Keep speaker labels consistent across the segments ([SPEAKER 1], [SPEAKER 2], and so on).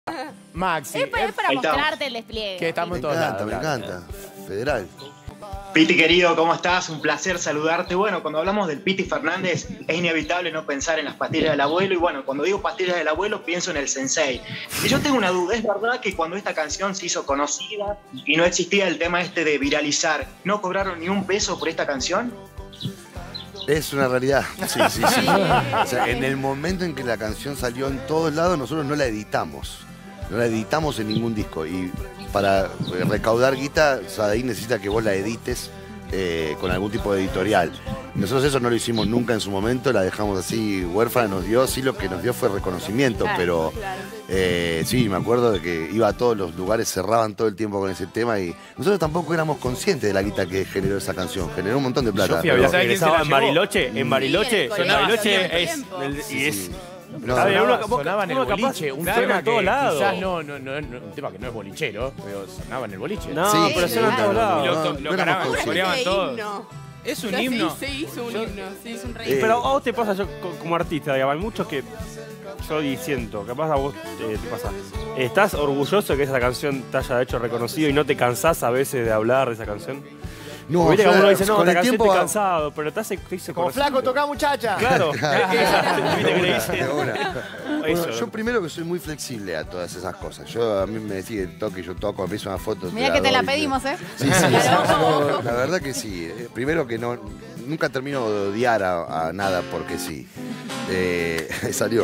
[SPEAKER 1] Maxi.
[SPEAKER 2] Es para
[SPEAKER 3] Ahí estamos.
[SPEAKER 2] mostrarte el despliegue.
[SPEAKER 1] Que estamos
[SPEAKER 4] Me
[SPEAKER 1] todos
[SPEAKER 4] encanta,
[SPEAKER 1] lados,
[SPEAKER 4] me
[SPEAKER 1] claro.
[SPEAKER 4] encanta. Federal.
[SPEAKER 3] Piti querido, ¿cómo estás? Un placer saludarte. Bueno, cuando hablamos del Piti Fernández es inevitable no pensar en las pastillas del abuelo y bueno, cuando digo pastillas del abuelo pienso en el sensei. Y yo tengo una duda, ¿es verdad que cuando esta canción se hizo conocida y no existía el tema este de viralizar, no cobraron ni un peso por esta canción?
[SPEAKER 4] Es una realidad. Sí, sí, sí. O sea, en el momento en que la canción salió en todos lados, nosotros no la editamos. No la editamos en ningún disco. Y para recaudar guita, Sadaí necesita que vos la edites con algún tipo de editorial. Nosotros eso no lo hicimos nunca en su momento, la dejamos así huérfana, nos dio, sí, lo que nos dio fue reconocimiento,
[SPEAKER 2] Claro,
[SPEAKER 4] pero sí, me acuerdo de que iba a todos los lugares, cerraban todo el tiempo con ese tema y nosotros tampoco éramos conscientes de la guita que generó esa canción, generó un montón de plata.
[SPEAKER 5] Yo fui a
[SPEAKER 1] ¿Sabes quién se la
[SPEAKER 5] en
[SPEAKER 1] llevó?
[SPEAKER 5] Bariloche, en
[SPEAKER 2] Sí,
[SPEAKER 5] Bariloche,
[SPEAKER 2] en el
[SPEAKER 5] Bariloche
[SPEAKER 2] colegio.
[SPEAKER 5] es,
[SPEAKER 2] Tiempo.
[SPEAKER 5] y es,
[SPEAKER 4] Sí. No,
[SPEAKER 5] Está bien,
[SPEAKER 1] Sonaba en el
[SPEAKER 5] uno capaz
[SPEAKER 1] boliche, un
[SPEAKER 5] suena
[SPEAKER 1] tema
[SPEAKER 5] en todos
[SPEAKER 1] que
[SPEAKER 5] lados.
[SPEAKER 1] quizás no, un tema que no es bolichero, pero sonaba en el boliche.
[SPEAKER 5] No,
[SPEAKER 4] Sí,
[SPEAKER 5] pero
[SPEAKER 4] sí,
[SPEAKER 5] suena en todos
[SPEAKER 4] no,
[SPEAKER 5] lados.
[SPEAKER 4] no,
[SPEAKER 6] Lo
[SPEAKER 4] no éramos
[SPEAKER 6] caraban,
[SPEAKER 4] conscientes.
[SPEAKER 6] coreaban
[SPEAKER 7] Ese
[SPEAKER 6] todos.
[SPEAKER 7] himno.
[SPEAKER 6] Es un
[SPEAKER 7] Ya
[SPEAKER 6] himno.
[SPEAKER 7] Se hizo un himno, sí.
[SPEAKER 2] Es un rey.
[SPEAKER 5] Pero a vos te pasa, yo como artista, digamos, hay muchos que yo siento, capaz a vos te pasa. ¿Estás orgulloso de que esa canción te haya hecho reconocido y no te cansás a veces de hablar de esa canción?
[SPEAKER 4] No,
[SPEAKER 5] Viste que
[SPEAKER 4] yo,
[SPEAKER 5] uno dice, no,
[SPEAKER 4] con
[SPEAKER 5] la
[SPEAKER 4] el
[SPEAKER 5] canción
[SPEAKER 4] tiempo
[SPEAKER 5] estoy
[SPEAKER 4] va-
[SPEAKER 5] cansado, pero te hizo
[SPEAKER 1] Como
[SPEAKER 5] conocido.
[SPEAKER 1] flaco, toca muchacha.
[SPEAKER 5] Claro. Viste que le dicen.
[SPEAKER 4] De una.
[SPEAKER 5] Eso.
[SPEAKER 4] Bueno, yo primero que soy muy flexible a todas esas cosas. A mí me decís que toque, yo toco, me hizo una foto.
[SPEAKER 2] Mira que te la pedimos, ¿eh?
[SPEAKER 4] Sí, sí, sí, no, la verdad que sí. Primero que nunca termino de odiar a nada porque sí. Salió.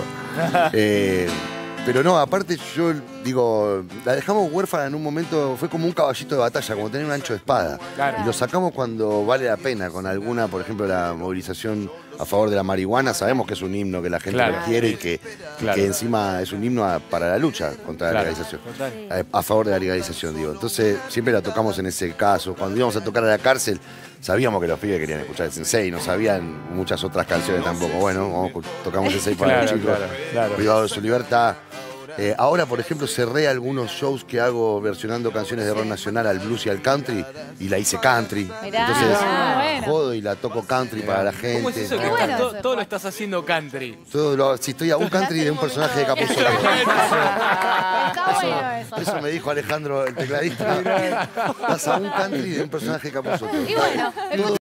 [SPEAKER 4] Pero no, aparte yo digo, la dejamos huérfana en un momento, fue como un caballito de batalla, como tener un ancho de espada.
[SPEAKER 1] Claro.
[SPEAKER 4] Y lo sacamos cuando vale la pena, con alguna, por ejemplo, la movilización a favor de la marihuana, sabemos que es un himno que la gente
[SPEAKER 1] Claro.
[SPEAKER 4] lo quiere y que encima es un himno para la lucha contra la
[SPEAKER 1] Claro.
[SPEAKER 4] legalización. A favor de la legalización, digo. Entonces, siempre la tocamos en ese caso. Cuando íbamos a tocar a la cárcel, sabíamos que los pibes querían escuchar el Sensei, no sabían muchas otras canciones tampoco. Bueno, tocamos Sensei para los chicos.
[SPEAKER 5] claro.
[SPEAKER 4] Privado de su libertad. Ahora, por ejemplo, cerré algunos shows que hago versionando canciones de rock nacional al blues y al country y la hice country.
[SPEAKER 2] Mirá,
[SPEAKER 4] Entonces,
[SPEAKER 2] bueno.
[SPEAKER 4] jodo y la toco country para la gente.
[SPEAKER 6] ¿Cómo es eso?
[SPEAKER 2] Qué
[SPEAKER 6] Que
[SPEAKER 2] bueno
[SPEAKER 6] todo,
[SPEAKER 2] eso.
[SPEAKER 6] todo lo estás haciendo country.
[SPEAKER 4] Si estoy a un country de un personaje de Capuzotto.
[SPEAKER 2] Está bueno eso.
[SPEAKER 4] Eso me dijo Alejandro, el tecladista. Estás a un country de un personaje de Capuzotto.
[SPEAKER 2] Y bueno,